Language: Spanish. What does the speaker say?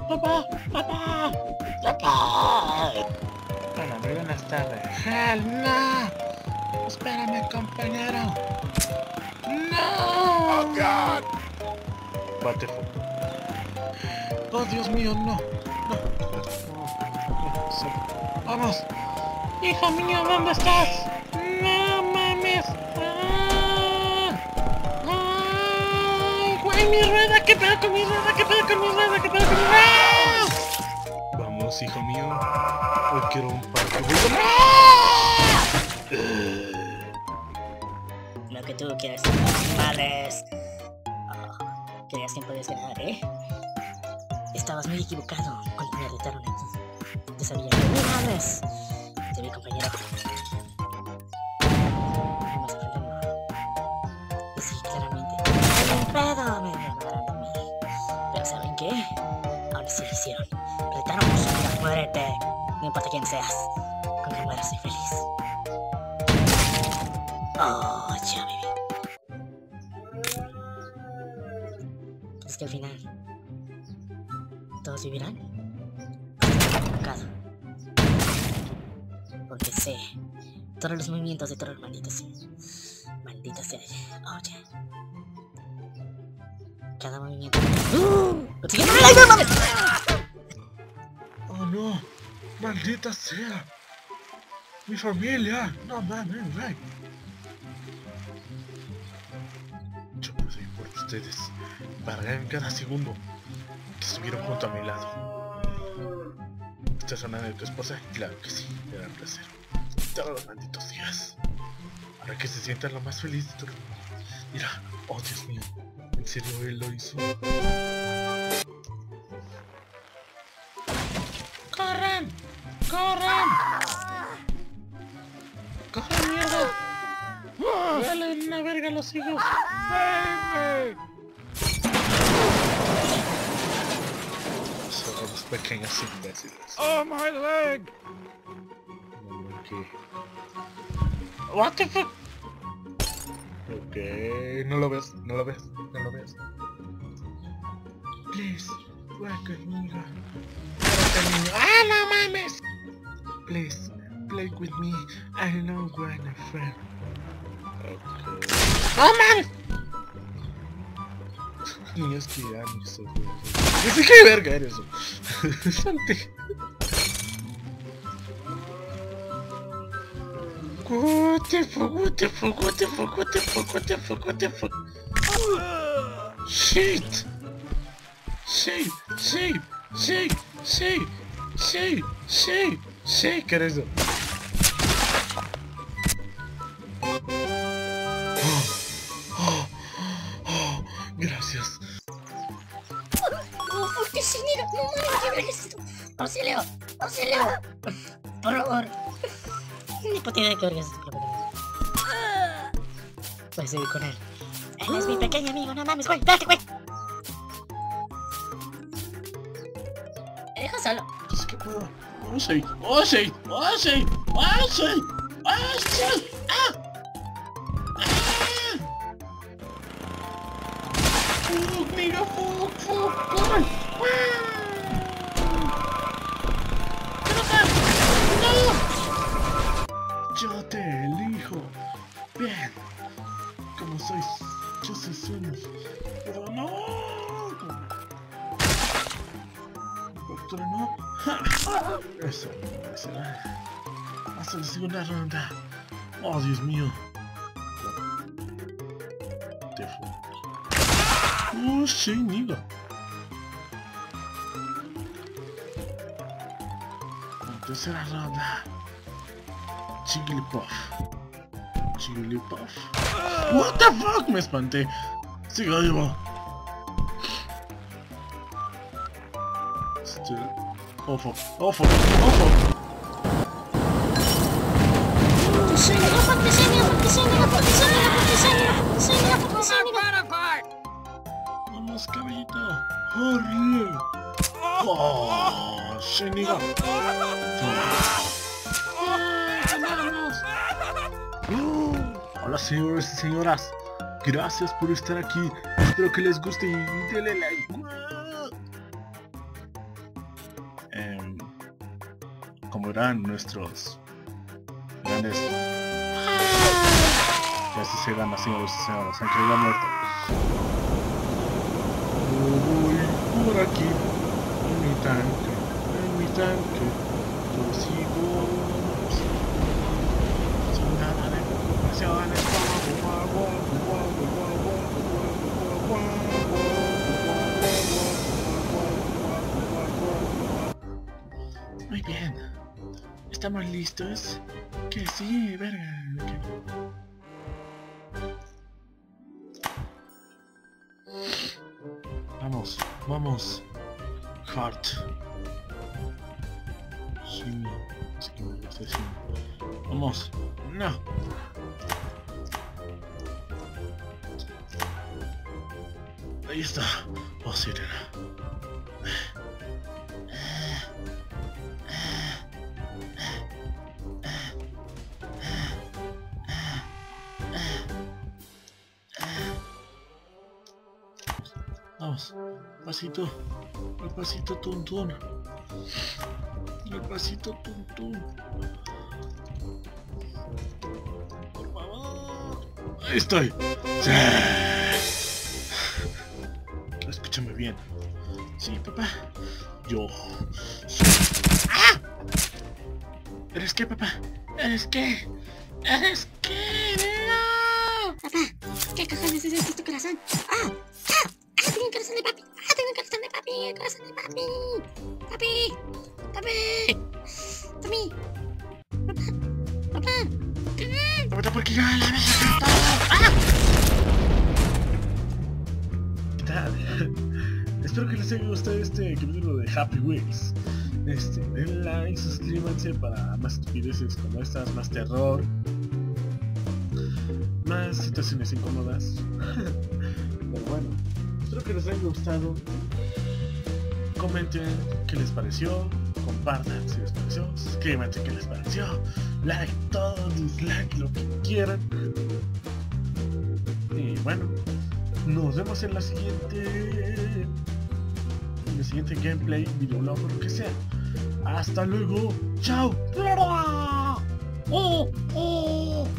papá, papá, papá. Hola, muy buenas tardes. ¡Hell, no! Espérame, compañero. ¡No! Oh, God. What the fuck? Oh, Dios mío, no. Vamos. Hijo mío, ¿dónde estás? No mames. ¡Ay, güey, mi rueda! ¿Qué pedo con mi rueda? ¿Qué pedo con mi rueda? ¿Qué pedo con mi rueda? Vamos, hijo mío. Hoy quiero un parque. Lo que tú quieres, madres. Creías que podías ganar, ¿eh? Estabas muy equivocado cuando me retaron aquí. Yo sabía que no madres. Te vi, compañero. No me sorprendió. Y sí, claramente. ¡Un pedo! Me llamaron a mí. Pero ¿saben qué? Ahora sí lo hicieron. Retaron por su vida, muérete. No importa quién seas. Con que mueras soy feliz. Oh, ya me vi. Es que al final todos vivirán equivocado. Porque sé todos los movimientos de todos los malditos. Maldita sea. Oye. Cada movimiento. Oh no, maldita sea. Mi familia. No mames, güey. Yo pude ir por ustedes. Pagarán cada segundo que estuvieron junto a mi lado. ¿Estás hablando de tu esposa? Claro que sí, era un placer. Todos los malditos días. Ahora que se sientan lo más feliz de todo el mundo. Mira, oh Dios mío, ¿en serio él lo hizo? ¡Corran! ¡Corran! ¡Corran, mierda! ¡Dale una verga a los hijos! Son los pequeños imbéciles. Oh, my leg. What the fuck? Ok, no lo ves, no lo ves, no lo ves. Please, juega conmigo. ¡Ah, no mames! Please, play with me. I know when a friend. Okay. ¡No mames! Niños que ya no sé. Yo sé qué verga eres eso. Santi. What the fuck, what the fuck, what the fuck, what the fuck, what the fuck, what the fuck. Shit. Shake, shake, shake, shake, shake, shake, shake, ¿qué era eso? Gracias. ¡Oh, qué chinera! ¡No mames, qué verga es esto! ¡Auxilio! ¡Auxilio! Por favor. Ni puta idea de qué verga es esto. Puedes seguir con él. Él es mi pequeño amigo, no mames, güey. ¡Date, güey! Me deja solo. Es que puedo. Oh, sí, oh, sí, oh, sí, oh, sí, oh, sí. ¡Ah! ¡Fuck, mira, fuck, fuck, corre! Yo te elijo. Bien. Como sois, yo soy sueños. Pero no. Doctor, no. Eso no será. Hasta la segunda ronda. Oh, Dios mío. Te fue. Oh, sí, niga. Tercera ronda. Jigglypuff. Jigglypuff. What the fuck? Me espanté. Sigo vivo. Still. Oh fuck. Oh fuck. Oh fuck. Vamos, caballito. ¡Horrible! ¡Oh! ¡Shiniga! Hola señores y señoras, gracias por estar aquí, espero que les guste y denle like. como verán nuestros grandes... Y así se gana, señores y señoras, aunque haya muerto. Voy por aquí, en mi tanque, yo sigo. Sin nada de preocupaciones. Muy bien, ¿estamos listos? Que sí, verga. Vamos, vamos. Heart. Sí, es que me gusta decir. Vamos. No. Ahí está. Oh, sirena. Vamos, pasito, el pasito tuntún, el pasito tuntún. Por favor. Ahí estoy. Sí. Escúchame bien. Sí, papá. Yo soy... ¡Ah! ¿Eres qué, papá? ¿Eres qué? ¿Eres qué? ¡No! Papá, ¿qué cojones es esto, corazón? ¡Ah! ¡Ah! ¡Ah! Tengo un corazón de papi. ¡Ah! Tengo un corazón de papi. ¡El corazón de papi! ¡Papi! ¡Papi! ¡Papi! ¡Papá! ¡Papá! ¿Qué? ¡Papá, porque yo la vez! ¡Ah! ¿Qué tal? Espero que les haya gustado este capítulo de Happy Wheels. Den like, suscríbanse para más estupideces como estas, más terror, más situaciones incómodas. Pero bueno, espero que les haya gustado. Comenten qué les pareció, compartan si les pareció, suscríbanse qué les pareció, like todo, dislike, lo que quieran. Y bueno, nos vemos en la siguiente gameplay, videolog o lo que sea. Hasta luego, chao. ¡Oh! ¡Oh!